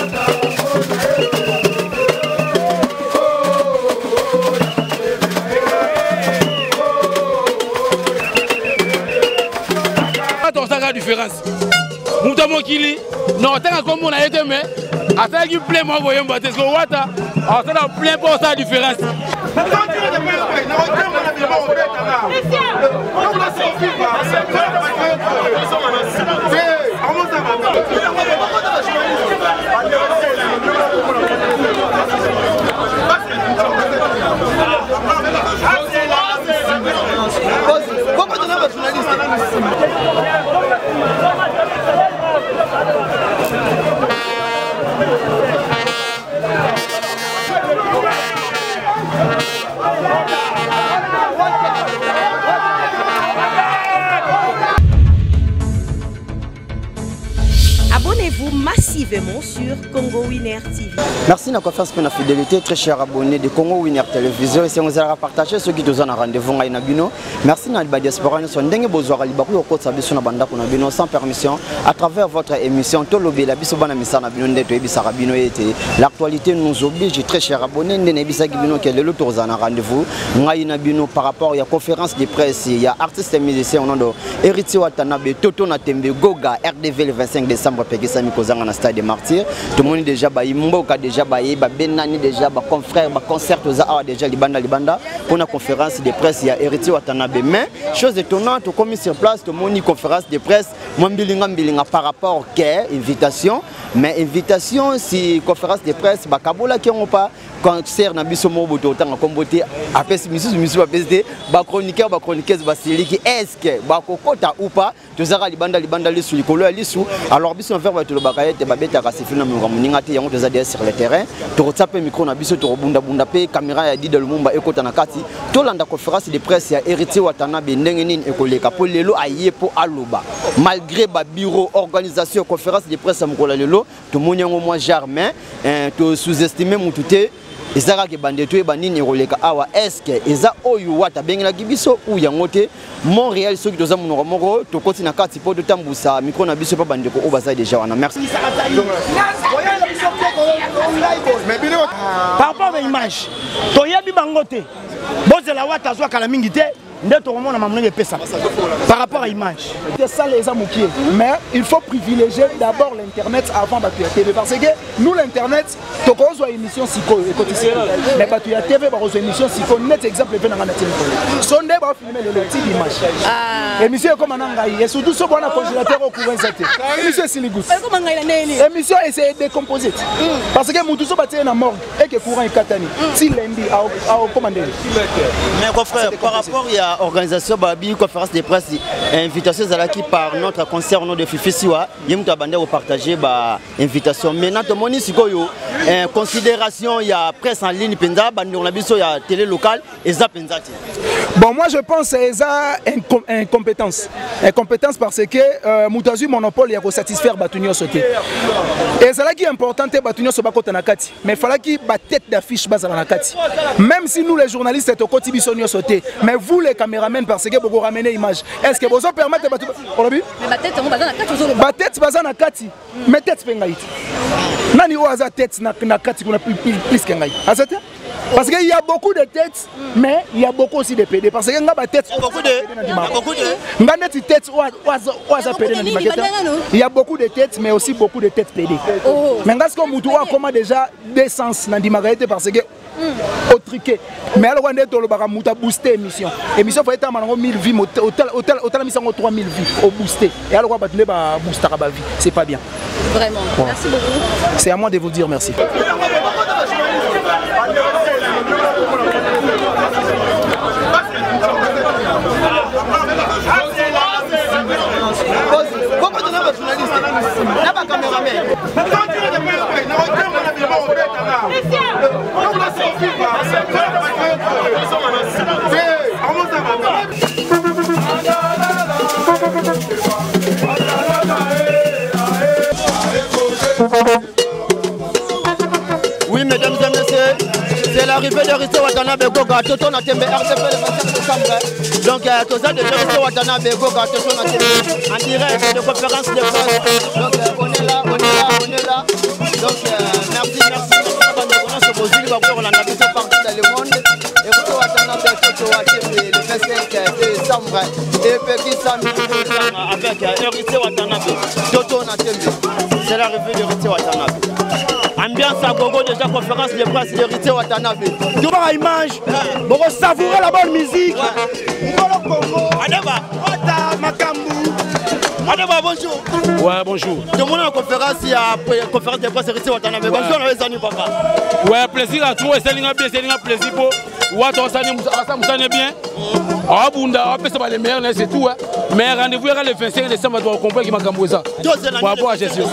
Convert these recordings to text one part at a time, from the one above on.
Différence. Moutamo Kili, non, tant comme on a été, mais à ça qui plaît, moi, voyons, parce que Wata, à ça, plein pour sa différence. Abonnez-vous massivement sur Congo Winner TV. Merci de la confiance et de la fidélité, très chers abonnés de Congo Winner Télévision. Et si vous avez partagé ceux qui ont rendez-vous à Inabino, merci de la diaspora. Nous sommes dingue besoin de libakou au côté de la bande Kunabino sans permission à travers votre émission Tolobé la bisobana misana bino ndeto ebisa rabino été. L'actualité nous oblige, très chers abonnés, de nebisa gibino qui est le tour à rendez-vous. Inabino par rapport à la conférence de presse, il y a artistes et musiciens au nom de Héritier Watanabe, Toto Natembe, Goga, RDV le 25 décembre. Sami Kozanga na stade des martyrs tout le monde déjà bayi mboka déjà bayi ba benani déjà ba confrère ba concert aux déjà libanda pour la conférence de presse il y a Héritier Watanabe mais chose étonnante comme sur place tout le monde conférence de presse mbilinga par rapport à invitation mais invitation si conférence de presse ba kabola qui ont pas concert na biso mo boto tanga komboté apesi misu ba PSD ba chroniqueur ba chroniqueuse ba siliki est-ce que ba kokota ou pas tozaka libanda lisu likolo ya lisu alors biso faire ba to bakayete ba beta ka sifina mo muninga te yango tozadi sur le terrain to rotsape micro na biso to robunda bunda pe caméra ya Dida Lumumba ekota na kati to landa conférence de presse ya Héritier Watanabe ndenge nini ekoleka po lelo ayepo aloba malgré ba bureau organisation conférence de presse mokola lelo to monyango moi Germain to sous-estimer mututé ezaka ke bandeto e banini roleka awa est-ce que eza oyo wata bengela kibiso ou yangote Montréal soki toza munoko moko to koti na kati po to tambusa micro na biso pa bandeko o baza déjà wana merci par rapport à l'image to yebi bangote bozela wata zwa kala mingi te par rapport à l'image. C'est ça les amoukiers. Mais il faut privilégier d'abord l'internet avant Batuya TV. Parce que nous l'internet, tu as une émission psycho. Mais Batuya TV, tu as une émission psycho. Net exemple, tu as une émission. Sondé va filmer le petit image. L'émission est comme un angaï. Et surtout, ce qu'on a congélateur au courant zété. L'émission est siligous. L'émission est décomposée. Parce que Moutousso va tirer la morgue et que le courant est katani. Si lundi, à commander. Mais frère, par rapport à organisation babi conférence de presse invitation zalaki par notre concert au nom de Fifi Siwa yemu tabande au partager ba invitation maintenant to moni sikoyo considération il y a presse en ligne penza bandi on a biso ya télé locale et za penzati. Bon moi je pense c'est ça incompétence parce que Moutazu monopole ya ko satisfaire Batunyo sauté et ça là qui est important Batunyo so bakota na kati mais fallait qui ba tête d'affiche basa na kati même si nous les journalistes to koti bisonyo sauté mais vous les caméramens parce que vous ramenez l'image. Est-ce que vous permettez de la tête baza na kati mais tête pengaït. Nani oaza tête na kati qu'on a plus qu'un parce qu'il y a beaucoup de têtes mais il y a beaucoup aussi de PD parce que ngaba tête il y a beaucoup de têtes mais aussi beaucoup de têtes PD. Mais est-ce que Moutoua comment déjà des sens dans dimagaïté parce que au triqué mais alors on est dans le bar Mouta booster émission faut être à 1000 vies hôtel mission 3000 vies au booster et alors on va booster à vie c'est pas bien vraiment merci beaucoup c'est à moi de vous dire merci. Oui, mesdames et messieurs, c'est l'arrivée de Héritier Watanabe Goga, Toto Natembe, RDV le 25 décembre. Donc, tous les Héritier Watanabe Goga, Toto Natembe, en direct de conférence de presse. Donc, on est là. Donc merci ce Bozili va voir la navigation partout dans le monde. Et vous Watanabe le 25 décembre et Pékin avec Héritier Watanabe. Toto Natembe. C'est la revue d'Héritier Watanabe. Ambiance à Gogo, déjà conférence de presse d'Héritier Watanabe. Tu vois l'image, vous savourer la bonne musique. Adeba, Makambu. Adeba, bonjour. Ouais, bonjour. Tout le monde a une conférence, il y a une conférence de presse d'Héritier Watanabe. Bonjour, les amis, papa. Ouais, plaisir à tous, c'est un plaisir pour Ouattara, ça me bien. Ah, Bunda, on les meilleurs, c'est tout. Mais rendez-vous le 25 décembre, on comprend qu'il m'a cambré ça. Par rapport à la gestion.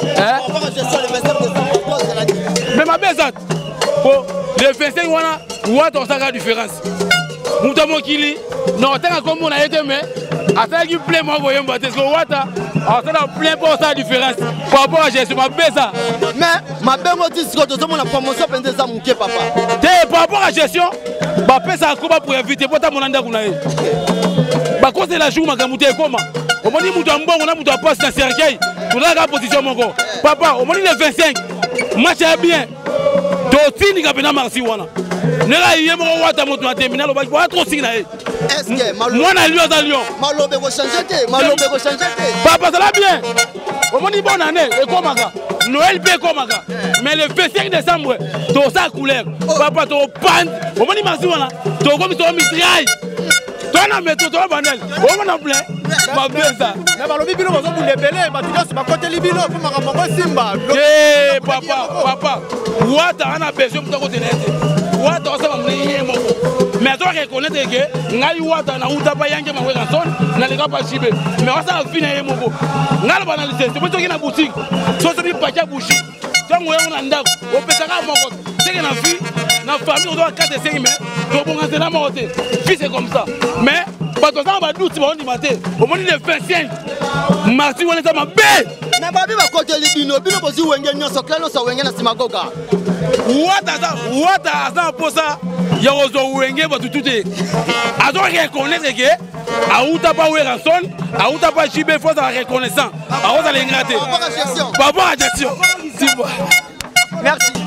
Mais ma bête, le 25, Ouattara, ça a une différence. Moutamo Kili, non, tant comme on a été, mais à qui plaît, moi, voyons, parce que Ouattara, ça a plein pour ça différence. Par rapport à la gestion, ma bête. Mais ma belle m'a dit que la promotion pendant ça, mon papa. Par rapport à la gestion, bah ça a comment pour éviter pour ta monanda kunae. Bah quand c'est la joue ma gamute comment. Au moment où on a mon passe dans cercueil, on a la position mon gars. Papa, au moment le 25, match est bien. Toti ni kapena marsi wana. Ne la yé mon wata moto na terminal au ba trop signa. Est-ce que moi na Lyon dans Lyon. Malobe go changer, Malobe go changer. Papa ça va bien. Au moment bonne année et comment ça. Noël paie comment ça. Mais le 25 décembre, tout ça couleur. Papa to pan. Au moment marsi wana. To comme to mitraille. Toi na métro to banel. Au moment plein. Ma bien ça. Na balobi bino bozo pour lebele, ba tu ba côté libino pour makambo Simba. Eh papa. Ouattara a besoin pour côté net. Ouattara ça va me moko. Mais toi reconnaître que ngai Ouattara na uta pa yange ma wera son na le pas chibe. Mais on ça fina ye moko. Ngala banaliser, c'est pour toi qui na boutique. So so bi paquet boutique. Toi moi on ndako. O pesaka moko. C'est que na vie, na famille on doit 4 et 5 mais to bon ngana mo hote. Fils c'est comme ça. Mais pas toi ça va doute on dit maté. Au moment le 25 Marti on est ça ma belle. Mais babi ba côté libino, bino bozi wenge nyoso klano so wenge na sinagoga. Ouattara ça pour ça. Ya ozo wenge ba tututé. Azo reconnaître que a uta pa wera son, a uta pa chibe faut ça reconnaissant. A oza l'ingraté. Par rapport à gestion. Merci.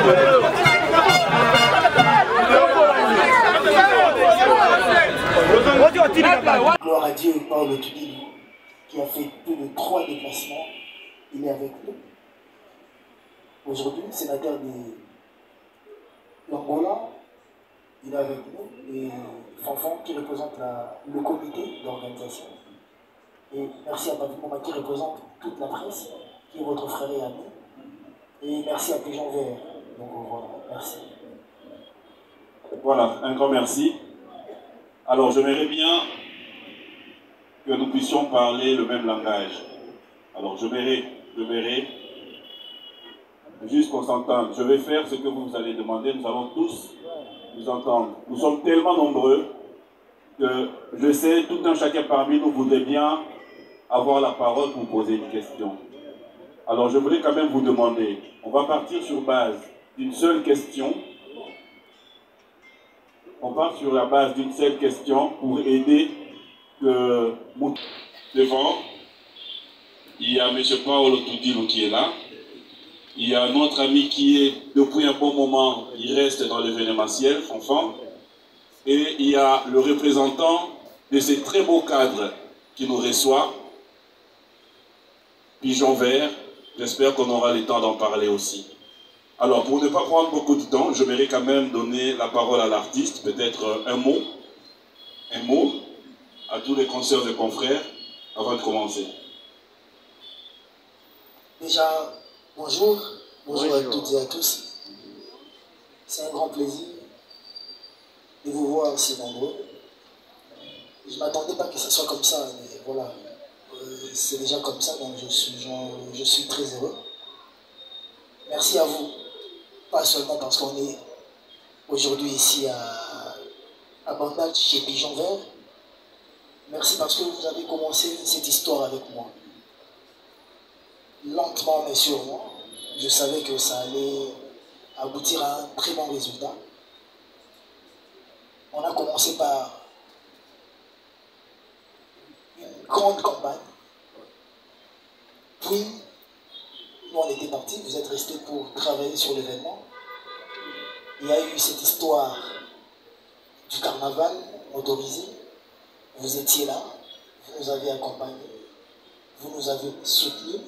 Gloire à Dieu, Paul Tudil, qui a fait plus de 3 déplacements, il est avec nous. Aujourd'hui, sénateur de l'Angola, il est avec nous, et Fanfan qui représente le comité d'organisation. Et merci à Papi Moma qui représente toute la presse, qui est votre frère et ami. Et merci à Pigeon Vert. Donc voilà, merci. Voilà, un grand merci. Alors j'aimerais bien que nous puissions parler le même langage. Alors j'aimerais juste qu'on s'entende. Je vais faire ce que vous allez demander, nous allons tous nous entendre. Nous sommes tellement nombreux que je sais, tout un chacun parmi nous voudrait bien avoir la parole pour poser une question. Alors je voulais quand même vous demander, on va partir sur base d'une seule question. On part sur la base d'une seule question pour aider que... Devant, il y a M. Paolo Tudilo qui est là. Il y a notre ami qui est, depuis un bon moment, il reste dans l'événementiel, Fanfan. Et il y a le représentant de ces très beaux cadres qui nous reçoit, Pigeon Vert. J'espère qu'on aura le temps d'en parler aussi. Alors, pour ne pas prendre beaucoup de temps, je voudrais quand même donner la parole à l'artiste, peut-être un mot à tous les consoeurs et confrères, avant de commencer. Déjà, bonjour à toutes et à tous. C'est un grand plaisir de vous voir si nombreux. Je ne m'attendais pas que ce soit comme ça, mais voilà, c'est déjà comme ça, donc je suis très heureux. Merci à vous, pas seulement parce qu'on est aujourd'hui ici à Bandal chez Pigeon Vert. Merci parce que vous avez commencé cette histoire avec moi. Lentement mais sûrement, je savais que ça allait aboutir à un très bon résultat. On a commencé par une grande campagne. Puis, nous on était partis, vous êtes restés pour travailler sur l'événement. Il y a eu cette histoire du carnaval motorisé. Vous étiez là, vous nous avez accompagnés, vous nous avez soutenus.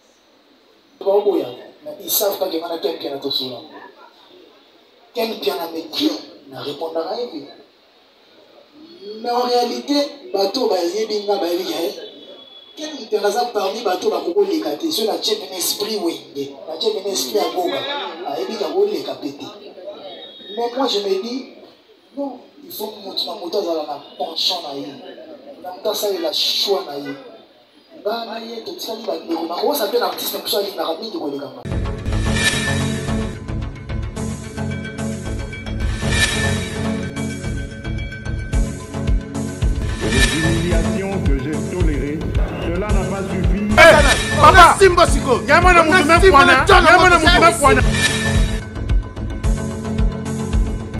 Ils savent pas que je suis un piano. Quel piano me dit, ne répondra à rien. Mais en réalité, bateau basé binga baïga. Quel intéressant parmi bateau bakoko les gâtés sur la chaîne esprit wende, la chaîne esprit à goga, à éviter les capétés. Mais moi je me dis, non, il faut que mon moteur dans la penchant na yé. Dans ça il a choix na yé. Bah na yé tout ça il va dire comment ça peut l'artiste comme ça il n'a rien de les gamins. Que j'ai toléré, cela n'a pas suffi. Papa, Simba Siko, Yamana Moumé Fouana,